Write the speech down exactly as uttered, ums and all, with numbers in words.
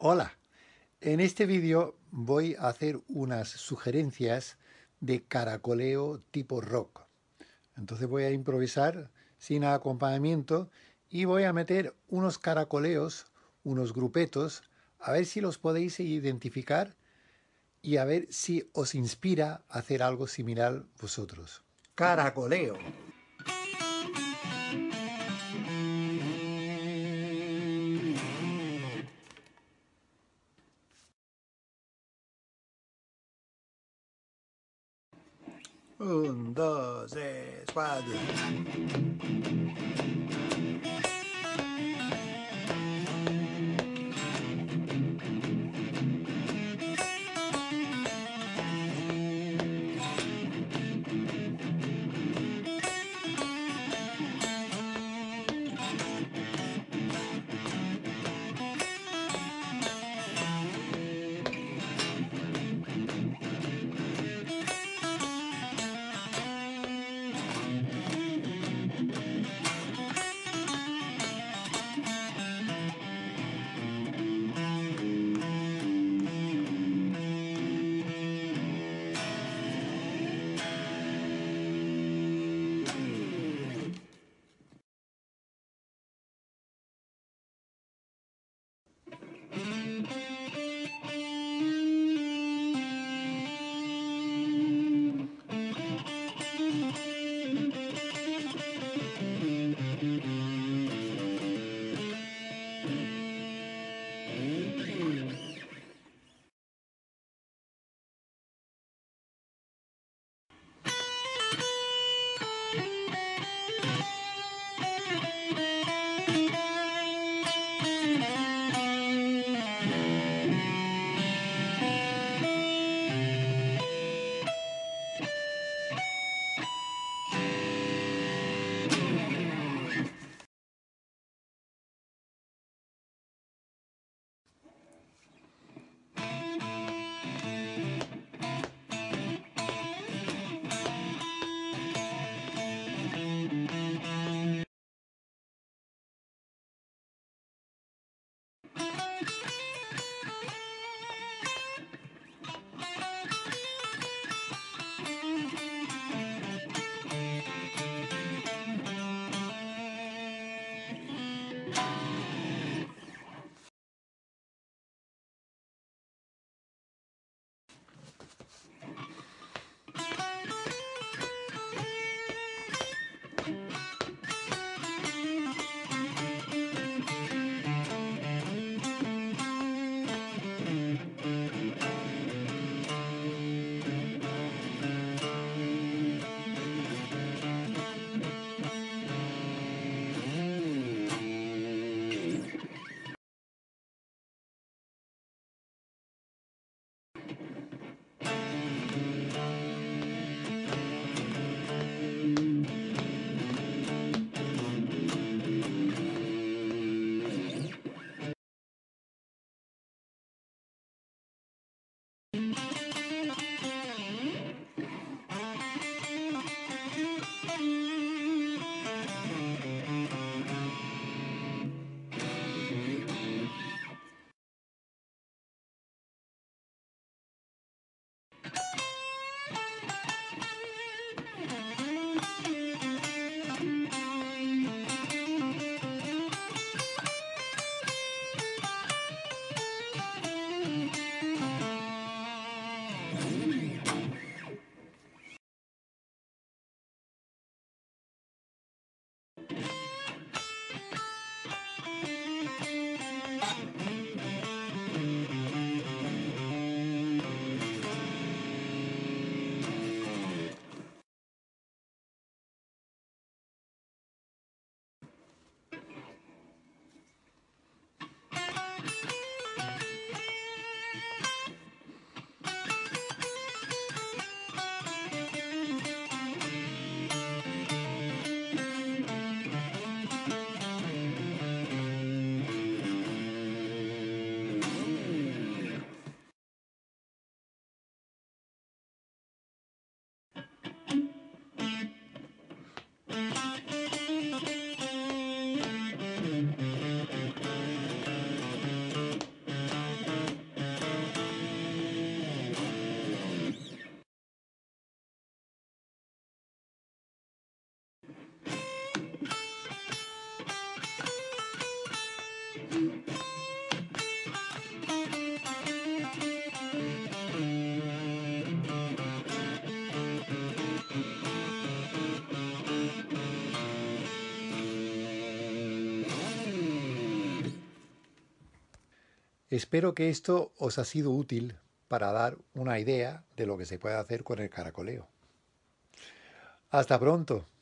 Hola, en este vídeo voy a hacer unas sugerencias de caracoleo tipo rock. Entonces voy a improvisar sin acompañamiento y voy a meter unos caracoleos, unos grupetos, a ver si los podéis identificar y a ver si os inspira a hacer algo similar vosotros. Caracoleo. Un, dos, tres, cuatro. Espero que esto os ha sido útil para dar una idea de lo que se puede hacer con el caracoleo. Hasta pronto.